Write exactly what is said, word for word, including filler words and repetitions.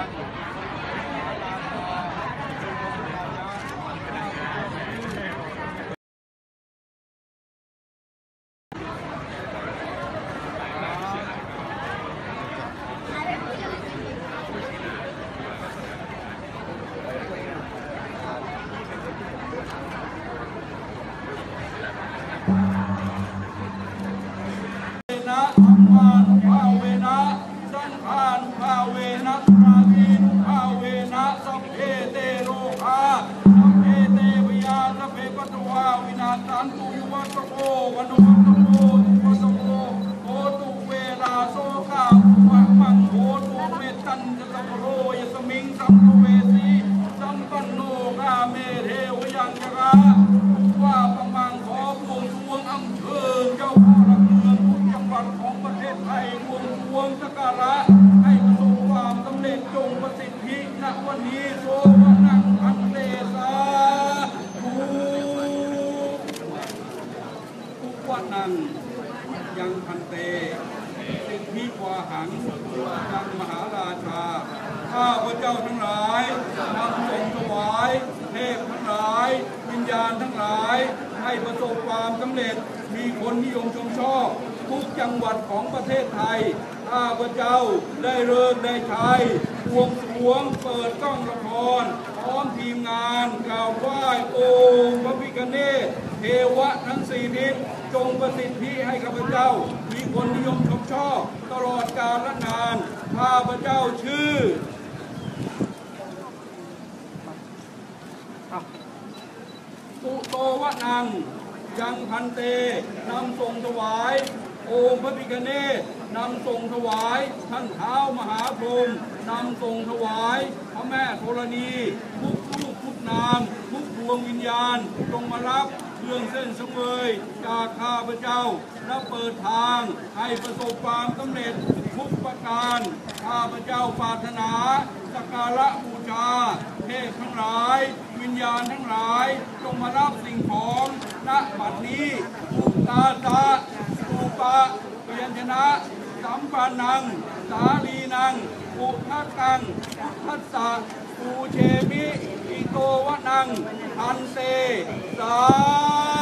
ยังพันเตสิทธิวาหังยังมหาราชาข้าพระเจ้าทั้งหลายนำส่งถวายเทพทั้งหลายวิญญาณทั้งหลายให้ประสบความสำเร็จมีคนนิยมชมชอบทุกจังหวัดของประเทศไทยข้าพระเจ้าได้เลิกได้ใช้บวงสรวงเปิดกล้องละครพร้อมทีมงานกล่าวไหว้องค์พระพิฆเนศเทวะทั้งสี่ทิศจงประสิทธิให้ข้าพเจ้ามีคนนิยมชมชอบตลอดกาลนานข้าพเจ้าชื่อสุโตวะนังยังพันเตนำส่งถวายองค์พระพิฆเนศนำส่งถวายท่านเท้ามหาพรหมนำส่งถวายพระแม่ธรณีทุกรูปทุกนามทุกดวงวิญญาณจงมารับเครื่องเส้นสังเวยจากข้าพเจ้าและเปิดทางให้ประสบความสำเร็จทุกประการข้าพเจ้าปรารถนาสักการะบูชาเทพทั้งหลายวิญญาณทั้งหลายจงมารับสิ่งของณบัดนี้อุตตาตาสุปะเปียนชนะสัมปันนังสาลีนังอุทัตตังทัสสะปูเชมิอิโตวะนังอันเตสา